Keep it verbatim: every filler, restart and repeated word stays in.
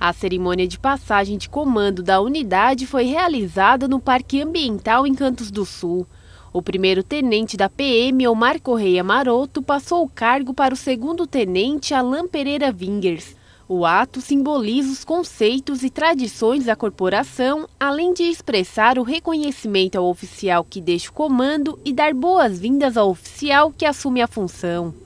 A cerimônia de passagem de comando da unidade foi realizada no Parque Ambiental em Campos do Sul. O primeiro tenente da P M, Omar Correia Maroto, passou o cargo para o segundo tenente, Alan Pereira Vingers. O ato simboliza os conceitos e tradições da corporação, além de expressar o reconhecimento ao oficial que deixa o comando e dar boas-vindas ao oficial que assume a função.